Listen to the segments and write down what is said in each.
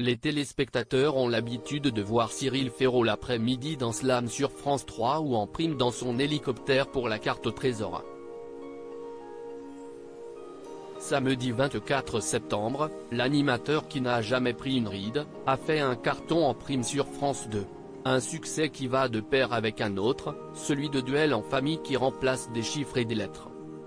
Les téléspectateurs ont l'habitude de voir Cyril Ferraud l'après-midi dans Slam sur France 3 ou en prime dans son hélicoptère pour la carte au trésor. Samedi 24 septembre, l'animateur qui n'a jamais pris une ride, a fait un carton en prime sur France 2. Un succès qui va de pair avec un autre, celui de Duel en famille qui remplace des chiffres et des lettres.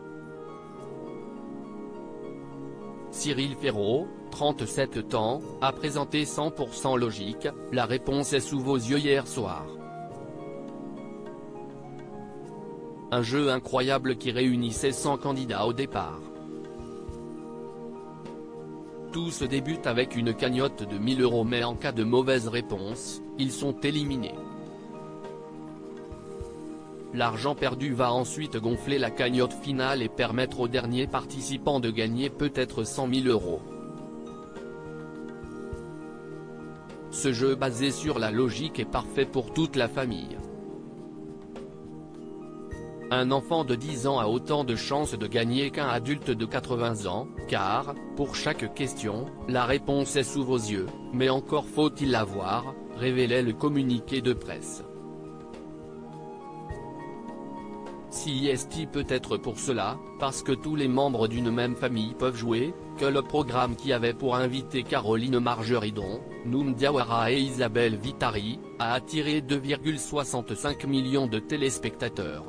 Cyril Ferraud, 37 ans, a présenté 100% logique, la réponse est sous vos yeux hier soir. Un jeu incroyable qui réunissait 100 candidats au départ. Tout se débute avec une cagnotte de 1000 € mais en cas de mauvaise réponse, ils sont éliminés. L'argent perdu va ensuite gonfler la cagnotte finale et permettre aux derniers participants de gagner peut-être 100 000 €. Ce jeu basé sur la logique est parfait pour toute la famille. Un enfant de 10 ans a autant de chances de gagner qu'un adulte de 80 ans, car, pour chaque question, la réponse est sous vos yeux, mais encore faut-il l'avoir, révélait le communiqué de presse. Si est peut-être pour cela, parce que tous les membres d'une même famille peuvent jouer, que le programme qui avait pour invité Caroline Margeridon, Noum Diawara et Isabelle Vitari, a attiré 2,65 millions de téléspectateurs.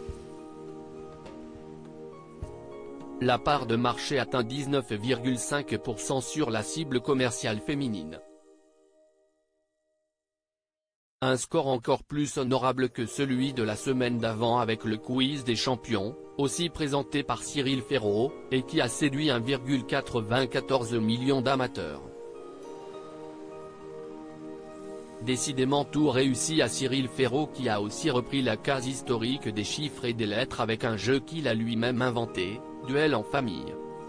La part de marché atteint 19,5% sur la cible commerciale féminine. Un score encore plus honorable que celui de la semaine d'avant avec le quiz des champions, aussi présenté par Cyril Ferraud, et qui a séduit 1,94 million d'amateurs. Décidément tout réussi à Cyril Ferraud qui a aussi repris la case historique des chiffres et des lettres avec un jeu qu'il a lui-même inventé, Duel en famille.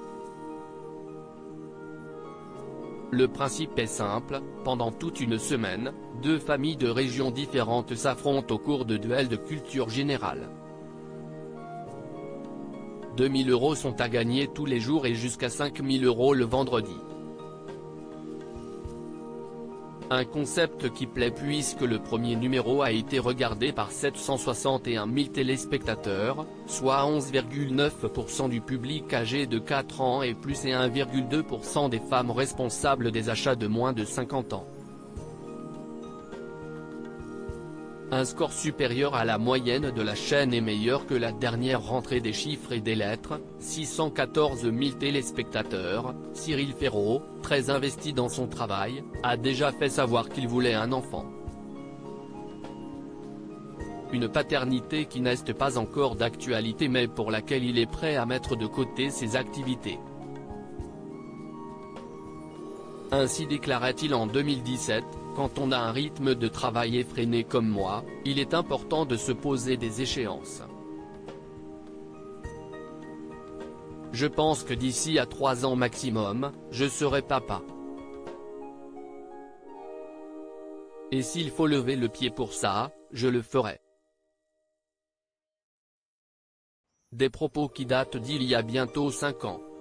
Le principe est simple, pendant toute une semaine, deux familles de régions différentes s'affrontent au cours de duels de culture générale. 2 000 € sont à gagner tous les jours et jusqu'à 5 000 € le vendredi. Un concept qui plaît puisque le premier numéro a été regardé par 761 000 téléspectateurs, soit 11,9% du public âgé de 4 ans et plus et 1,2% des femmes responsables des achats de moins de 50 ans. Un score supérieur à la moyenne de la chaîne est meilleur que la dernière rentrée des chiffres et des lettres, 614 000 téléspectateurs. Cyril Ferraud, très investi dans son travail, a déjà fait savoir qu'il voulait un enfant. Une paternité qui n'est pas encore d'actualité mais pour laquelle il est prêt à mettre de côté ses activités. Ainsi déclarait-il en 2017, « Quand on a un rythme de travail effréné comme moi, il est important de se poser des échéances. Je pense que d'ici à 3 ans maximum, je serai papa. Et s'il faut lever le pied pour ça, je le ferai. » Des propos qui datent d'il y a bientôt 5 ans.